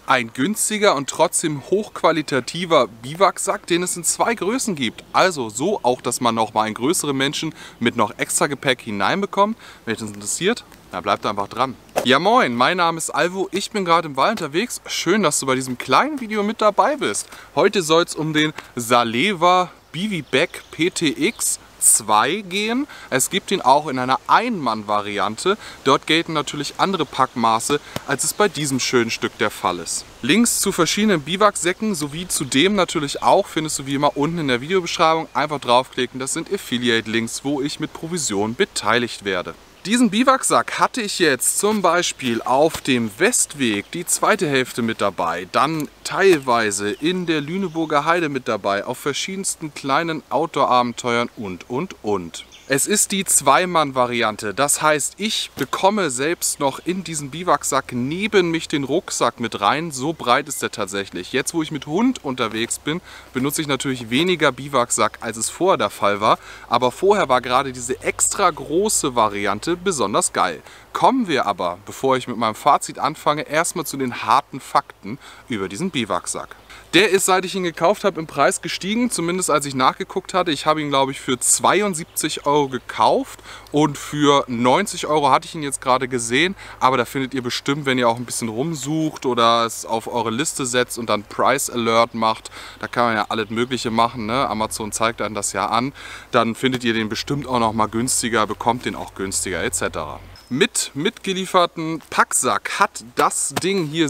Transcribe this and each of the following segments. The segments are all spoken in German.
Ein günstiger und trotzdem hochqualitativer Biwaksack, den es in 2 Größen gibt. Also so auch, dass man noch mal einen größeren Menschen mit noch extra Gepäck hineinbekommt. Wenn euch das interessiert, dann bleibt einfach dran. Ja moin, mein Name ist Alvo, ich bin gerade im Wald unterwegs. Schön, dass du bei diesem kleinen Video mit dabei bist. Heute soll es um den Saleva Biwiback PTX 2 gehen. Es gibt ihn auch in einer Ein-Mann-Variante. Dort gelten natürlich andere Packmaße, als es bei diesem schönen Stück der Fall ist. Links zu verschiedenen Biwaksäcken sowie zu dem natürlich auch findest du wie immer unten in der Videobeschreibung. Einfach draufklicken, das sind Affiliate-Links, wo ich mit Provision beteiligt werde. Diesen Biwaksack hatte ich jetzt zum Beispiel auf dem Westweg die zweite Hälfte mit dabei, dann teilweise in der Lüneburger Heide mit dabei, auf verschiedensten kleinen Outdoor-Abenteuern und. Es ist die Zwei-Mann-Variante, das heißt, ich bekomme selbst noch in diesen Biwaksack neben mich den Rucksack mit rein, so breit ist der tatsächlich. Jetzt, wo ich mit Hund unterwegs bin, benutze ich natürlich weniger Biwaksack, als es vorher der Fall war, aber vorher war gerade diese extra große Variante besonders geil. Kommen wir aber, bevor ich mit meinem Fazit anfange, erstmal zu den harten Fakten über diesen Biwaksack. Der ist, seit ich ihn gekauft habe, im Preis gestiegen, zumindest als ich nachgeguckt hatte. Ich habe ihn, glaube ich, für 72 € gekauft und für 90 € hatte ich ihn jetzt gerade gesehen. Aber da findet ihr bestimmt, wenn ihr auch ein bisschen rumsucht oder es auf eure Liste setzt und dann Price Alert macht, da kann man ja alles Mögliche machen, ne? Amazon zeigt einem das ja an. Dann findet ihr den bestimmt auch noch mal günstiger, bekommt den auch günstiger etc. Mit mitgelieferten Packsack hat das Ding hier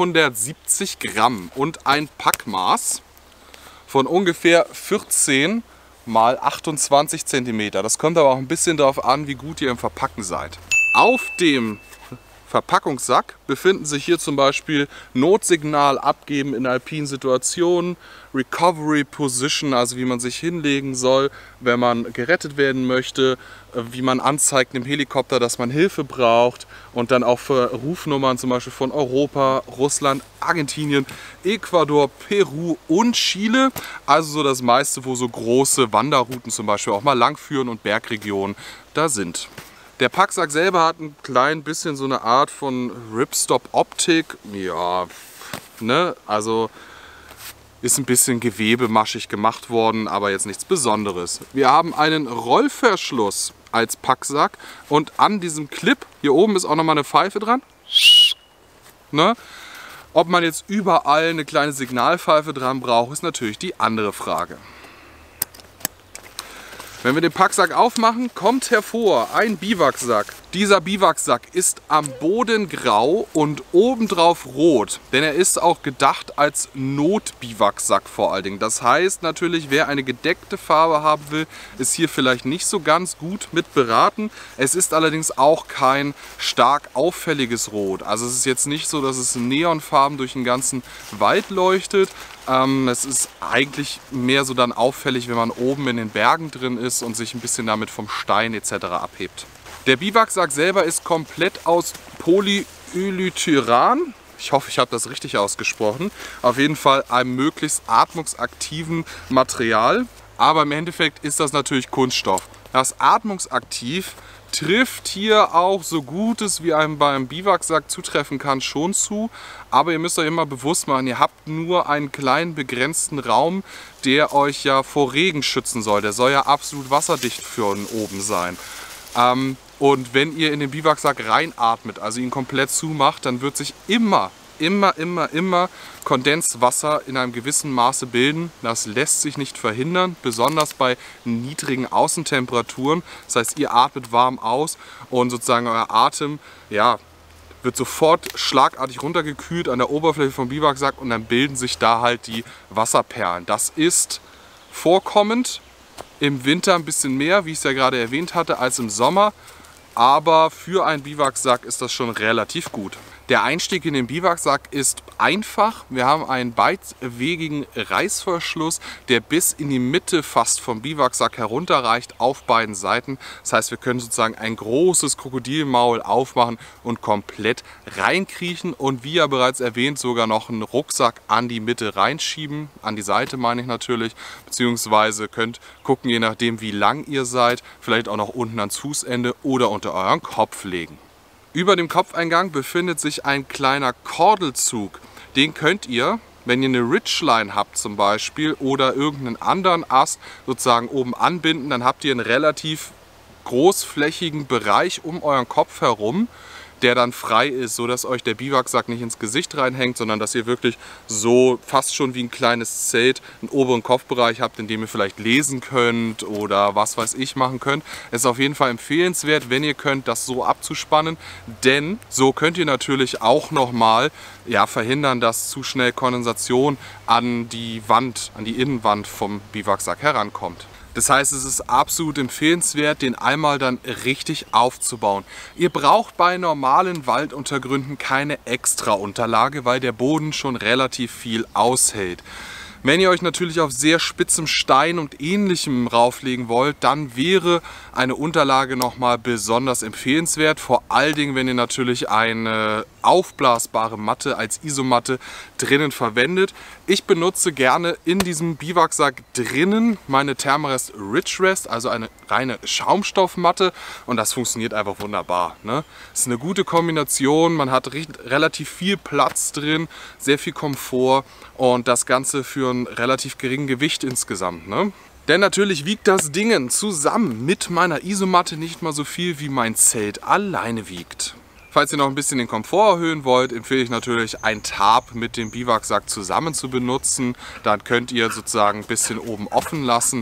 770 Gramm und ein Packmaß von ungefähr 14 x 28 cm. Das kommt aber auch ein bisschen darauf an, wie gut ihr im Verpacken seid. Auf dem Verpackungssack befinden sich hier zum Beispiel Notsignal abgeben in alpinen Situationen, Recovery Position, also wie man sich hinlegen soll, wenn man gerettet werden möchte, wie man anzeigt im Helikopter, dass man Hilfe braucht und dann auch für Rufnummern zum Beispiel von Europa, Russland, Argentinien, Ecuador, Peru und Chile. Also so das meiste, wo so große Wanderrouten zum Beispiel auch mal langführen und Bergregionen da sind. Der Packsack selber hat ein klein bisschen so eine Art von Ripstop-Optik. Ja, ne, also ist ein bisschen gewebemaschig gemacht worden, aber jetzt nichts Besonderes. Wir haben einen Rollverschluss als Packsack und an diesem Clip, hier oben ist auch nochmal eine Pfeife dran. Ne? Ob man jetzt überall eine kleine Signalpfeife dran braucht, ist natürlich die andere Frage. Wenn wir den Packsack aufmachen, kommt hervor ein Biwaksack. Dieser Biwaksack ist am Boden grau und obendrauf rot, denn er ist auch gedacht als Not-Biwaksack vor allen Dingen. Das heißt natürlich, wer eine gedeckte Farbe haben will, ist hier vielleicht nicht so ganz gut mit beraten. Es ist allerdings auch kein stark auffälliges Rot. Also es ist jetzt nicht so, dass es neonfarben durch den ganzen Wald leuchtet. Es ist eigentlich mehr so dann auffällig, wenn man oben in den Bergen drin ist und sich ein bisschen damit vom Stein etc. abhebt. Der Biwaksack selber ist komplett aus Polyurethan. Ich hoffe, ich habe das richtig ausgesprochen. Auf jeden Fall einem möglichst atmungsaktiven Material. Aber im Endeffekt ist das natürlich Kunststoff. Das atmungsaktiv trifft hier auch so gut es wie einem beim Biwaksack zutreffen kann schon zu. Aber ihr müsst euch immer bewusst machen, ihr habt nur einen kleinen begrenzten Raum, der euch ja vor Regen schützen soll. Der soll ja absolut wasserdicht für oben sein. Und wenn ihr in den Biwaksack reinatmet, also ihn komplett zumacht, dann wird sich immer Kondenswasser in einem gewissen Maße bilden. Das lässt sich nicht verhindern, besonders bei niedrigen Außentemperaturen. Das heißt, ihr atmet warm aus und sozusagen euer Atem, ja, wird sofort schlagartig runtergekühlt an der Oberfläche vom Biwaksack und dann bilden sich da halt die Wasserperlen. Das ist vorkommend, im Winter ein bisschen mehr, wie ich es ja gerade erwähnt hatte, als im Sommer. Aber für einen Biwaksack ist das schon relativ gut. Der Einstieg in den Biwaksack ist einfach. Wir haben einen beidwegigen Reißverschluss, der bis in die Mitte fast vom Biwaksack herunterreicht auf beiden Seiten. Das heißt, wir können sozusagen ein großes Krokodilmaul aufmachen und komplett reinkriechen und wie ja bereits erwähnt, sogar noch einen Rucksack an die Mitte reinschieben, an die Seite meine ich natürlich, beziehungsweise könnt gucken, je nachdem wie lang ihr seid, vielleicht auch noch unten ans Fußende oder unter euren Kopf legen. Über dem Kopfeingang befindet sich ein kleiner Kordelzug. den könnt ihr, wenn ihr eine Ridgeline habt zum Beispiel oder irgendeinen anderen Ast sozusagen oben anbinden, dann habt ihr einen relativ großflächigen Bereich um euren Kopf herum, der dann frei ist, so dass euch der Biwaksack nicht ins Gesicht reinhängt, sondern dass ihr wirklich so fast schon wie ein kleines Zelt einen oberen Kopfbereich habt, in dem ihr vielleicht lesen könnt oder was weiß ich machen könnt. Es ist auf jeden Fall empfehlenswert, wenn ihr könnt, das so abzuspannen, denn so könnt ihr natürlich auch nochmal verhindern, dass zu schnell Kondensation an die Wand, an die Innenwand vom Biwaksack herankommt. Das heißt, es ist absolut empfehlenswert, den einmal dann richtig aufzubauen. Ihr braucht bei normalen Walduntergründen keine extra Unterlage, weil der Boden schon relativ viel aushält. Wenn ihr euch natürlich auf sehr spitzem Stein und ähnlichem rauflegen wollt, dann wäre eine Unterlage nochmal besonders empfehlenswert. Vor allen Dingen, wenn ihr natürlich eine aufblasbare Matte als Isomatte drinnen verwendet. Ich benutze gerne in diesem Biwaksack drinnen meine Thermarest Ridge Rest, also eine reine Schaumstoffmatte, und das funktioniert einfach wunderbar, ne? Es ist eine gute Kombination, man hat relativ viel Platz drin, sehr viel Komfort und das Ganze für ein relativ geringen Gewicht insgesamt, ne? Denn natürlich wiegt das Ding zusammen mit meiner Isomatte nicht mal so viel, wie mein Zelt alleine wiegt. Falls ihr noch ein bisschen den Komfort erhöhen wollt, empfehle ich natürlich, ein Tarp mit dem Biwaksack zusammen zu benutzen. Dann könnt ihr sozusagen ein bisschen oben offen lassen,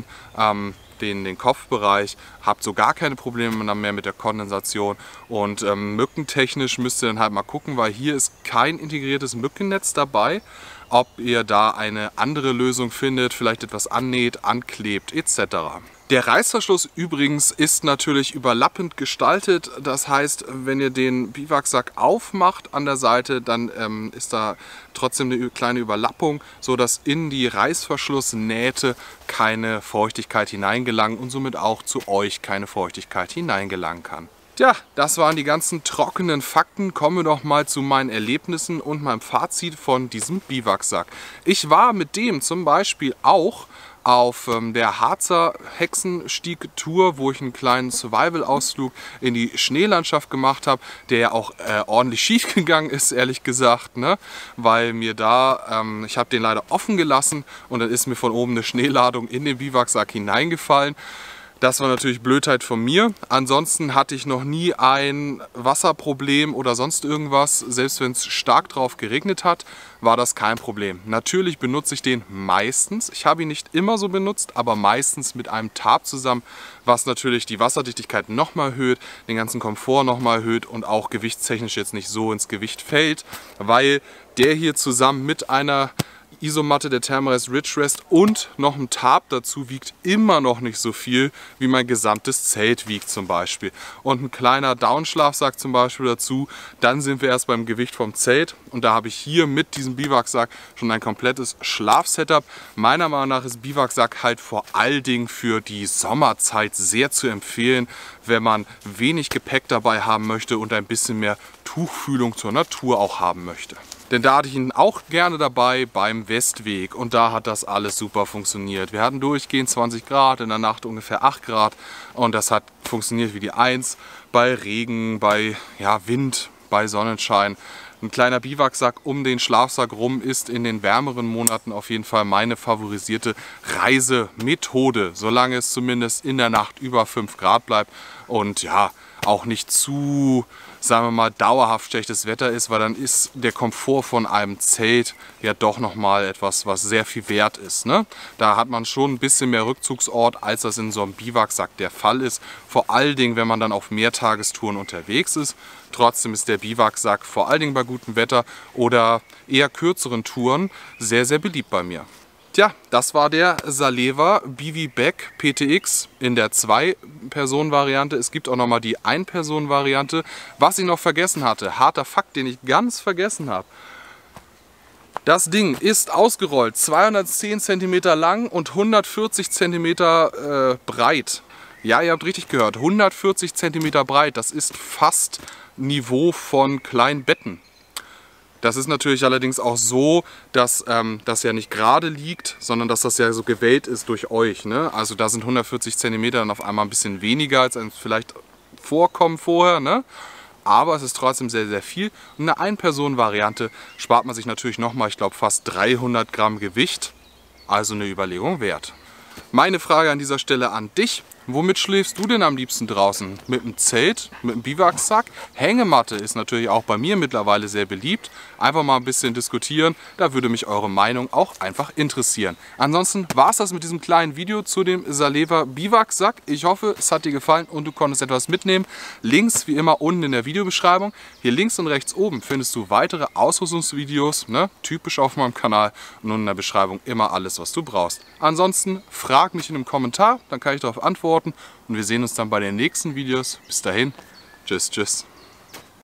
den Kopfbereich, habt so gar keine Probleme mehr mit der Kondensation. Und mückentechnisch müsst ihr dann halt mal gucken, weil hier ist kein integriertes Mückennetz dabei, ob ihr da eine andere Lösung findet, vielleicht etwas annäht, anklebt etc. Der Reißverschluss übrigens ist natürlich überlappend gestaltet, das heißt, wenn ihr den Biwaksack aufmacht an der Seite, dann ist da trotzdem eine kleine Überlappung, so dass in die Reißverschlussnähte keine Feuchtigkeit hineingelangt und somit auch zu euch keine Feuchtigkeit hineingelangen kann. Tja, das waren die ganzen trockenen Fakten. Kommen wir doch mal zu meinen Erlebnissen und meinem Fazit von diesem Biwaksack. Ich war mit dem zum Beispiel auch auf der Harzer Hexenstieg-Tour, wo ich einen kleinen Survival-Ausflug in die Schneelandschaft gemacht habe, der ja auch ordentlich schief gegangen ist, ehrlich gesagt, ne? Weil mir da, ich habe den leider offen gelassen und dann ist mir von oben eine Schneeladung in den Biwaksack hineingefallen. Das war natürlich Blödheit von mir. Ansonsten hatte ich noch nie ein Wasserproblem oder sonst irgendwas. Selbst wenn es stark drauf geregnet hat, war das kein Problem. Natürlich benutze ich den meistens. Ich habe ihn nicht immer so benutzt, aber meistens mit einem Tarp zusammen, was natürlich die Wasserdichtigkeit nochmal erhöht, den ganzen Komfort nochmal erhöht und auch gewichtstechnisch jetzt nicht so ins Gewicht fällt, weil der hier zusammen mit einer Isomatte der Thermarest Ridge Rest und noch ein Tarp dazu wiegt immer noch nicht so viel, wie mein gesamtes Zelt wiegt zum Beispiel. Und ein kleiner Downschlafsack zum Beispiel dazu, dann sind wir erst beim Gewicht vom Zelt und da habe ich hier mit diesem Biwaksack schon ein komplettes Schlafsetup. Meiner Meinung nach ist Biwaksack halt vor allen Dingen für die Sommerzeit sehr zu empfehlen, wenn man wenig Gepäck dabei haben möchte und ein bisschen mehr Tuchfühlung zur Natur auch haben möchte. Denn da hatte ich ihn auch gerne dabei beim Westweg und da hat das alles super funktioniert. Wir hatten durchgehend 20 Grad, in der Nacht ungefähr 8 Grad und das hat funktioniert wie die Eins bei Regen, bei Wind, bei Sonnenschein. Ein kleiner Biwaksack um den Schlafsack rum ist in den wärmeren Monaten auf jeden Fall meine favorisierte Reisemethode, solange es zumindest in der Nacht über 5 Grad bleibt und ja, auch nicht zu, sagen wir mal, dauerhaft schlechtes Wetter ist, weil dann ist der Komfort von einem Zelt ja doch nochmal etwas, was sehr viel wert ist, ne? Da hat man schon ein bisschen mehr Rückzugsort, als das in so einem Biwaksack der Fall ist. Vor allen Dingen, wenn man dann auf Mehrtagestouren unterwegs ist. Trotzdem ist der Biwaksack vor allen Dingen bei gutem Wetter oder eher kürzeren Touren sehr, sehr beliebt bei mir. Tja, das war der Saleva Biwiback PTX in der 2-Personen-Variante. Es gibt auch nochmal die 1-Personen-Variante. Was ich noch vergessen hatte, harter Fakt, den ich ganz vergessen habe. Das Ding ist ausgerollt, 210 cm lang und 140 cm breit. Ja, ihr habt richtig gehört, 140 cm breit. Das ist fast Niveau von kleinen Betten. Das ist natürlich allerdings auch so, dass das ja nicht gerade liegt, sondern dass das ja so gewellt ist durch euch, ne? Also da sind 140 cm dann auf einmal ein bisschen weniger, als einem vielleicht vorkommen vorher, ne? aber es ist trotzdem sehr, sehr viel. Und eine Ein-Personen-Variante spart man sich natürlich nochmal, ich glaube, fast 300 Gramm Gewicht. Also eine Überlegung wert. Meine Frage an dieser Stelle an dich. Womit schläfst du denn am liebsten draußen? Mit einem Zelt? Mit einem Biwaksack? Hängematte ist natürlich auch bei mir mittlerweile sehr beliebt. Einfach mal ein bisschen diskutieren, da würde mich eure Meinung auch einfach interessieren. Ansonsten war es das mit diesem kleinen Video zu dem Saleva Biwaksack. Ich hoffe, es hat dir gefallen und du konntest etwas mitnehmen. Links wie immer unten in der Videobeschreibung. Hier links und rechts oben findest du weitere Ausrüstungsvideos, ne? Typisch auf meinem Kanal. Und in der Beschreibung immer alles, was du brauchst. Ansonsten frag mich in einem Kommentar, dann kann ich darauf antworten. Und wir sehen uns dann bei den nächsten Videos. Bis dahin, tschüss, tschüss.